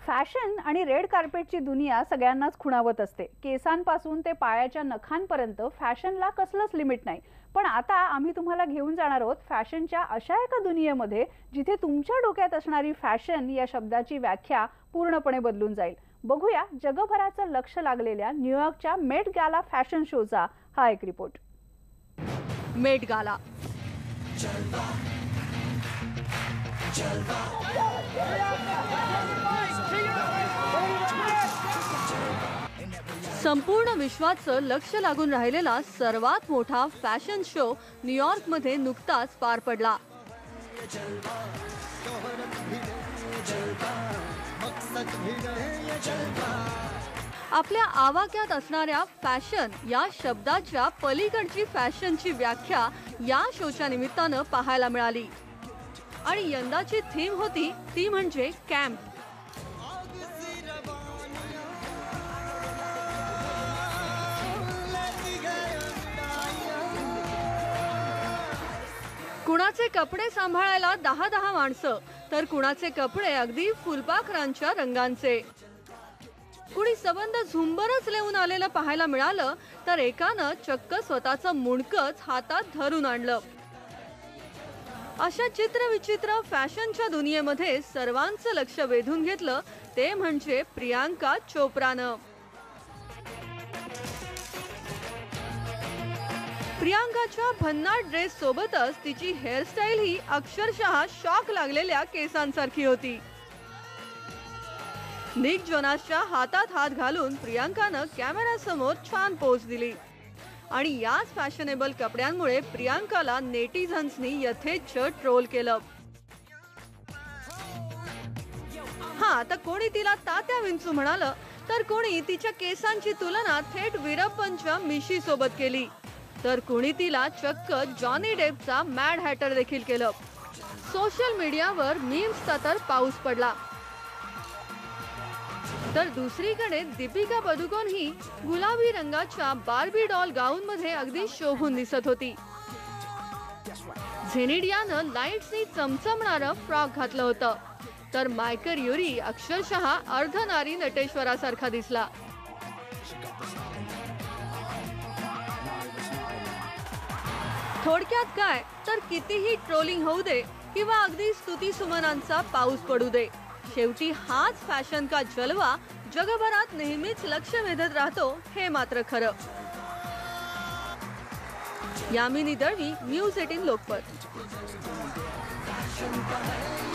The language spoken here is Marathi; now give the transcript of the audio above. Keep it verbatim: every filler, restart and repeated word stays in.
फॅशन आणि रेड कार्पेटची दुनिया सगळ्यांनाच खुणावत असते। केसांपासून ते पायाच्या नखांपर्यंत फॅशनला कसलंच लिमिट नाही। पण आता आम्ही तुम्हाला घेऊन जाणार आहोत फॅशनच्या अशा एका दुनियेमध्ये जिथे तुमच्या डोक्यात असणारी फॅशन या शब्दाची व्याख्या पूर्णपणे बदलून जाईल। बघूया जगभराचं लक्ष लागलेल्या न्यूयॉर्कच्या मेट गाला फॅशन शोचा हा एक रिपोर्ट। मेट गाला संपूर्ण विश्वाचं लक्ष लागून राहिलेला सर्वात मोठा फॅशन शो न्यूयॉर्कमध्ये नुकताच पार पडला। आपल्या आवाक्यात असणाऱ्या फॅशन या शब्दाच्या पलीकडची फॅशनची व्याख्या या शोच्या निमित्तानं पाहायला मिळाली आणि यंदाची थीम होती ती म्हणजे कॅम्प। कुणाचे कपडे सांभाळायला दहा दहा माणसं तर कुणाचे कपडे अगदी फुलपाखरांच्या रंगांचे। कुणी सबंध झुंबरच लेऊन आलेलं पाहायला मिळालं तर एकानं चक्क स्वतःचं मुंडकच हातात धरून आणलं। अशा चित्रविचित्र फॅशनच्या दुनियेमध्ये सर्वांचं लक्ष वेधून घेतलं ते म्हणजे प्रियांका चोप्रानं। प्रियांकाच्या भन्नाट ड्रेस सोबतच तिची हेअरस्टाईल ही अक्षरशः शॉक लागलेल्या केसांसारखी होती। निक जोनासच्या हातात हात घालून प्रियांकानं कॅमेऱ्यासमोर छान पोज दिली आणि याच फॅशनेबल कपड्यांमुळे प्रियांकाला नेटिझन्सनी यथेच्छ ट्रोल केलं। हा आता कोणी तिला तात्या विंचू म्हणालं तर कोणी तिच्या केसांची तुलना थेट वीरप्पनच्या मिशी सोबत केली तर कोणी तिला चक्क जॉनी डेपचा मॅड हॅटर देखील केलं। सोशल मीडियावर मीम्सचा तर पाऊस पडला। तर दुसरीकडे दीपिका पदुकोण ही गुलाबी रंगाच्या बार्बी डॉल गाऊन मध्ये अगदी शोभून दिसत होती। झेनेडियानं लाईट्सनी चमचमणारं फ्रॉक घातलं होतं तर मायकर युरी अक्षरशः अर्धनारी नटेश्वरासारखा दिसला। थोडक्यात काय तर कितीही ट्रोलिंग होऊ दे किंवा अगदी स्तुती सुमनांचा पाऊस पडू दे, शेवटी हाच फॅशन का जलवा जगभरात नेहमीच लक्ष वेधत राहतो हे मात्र खरं। यामिनी दळवी, न्यूज अठरा लोकमत।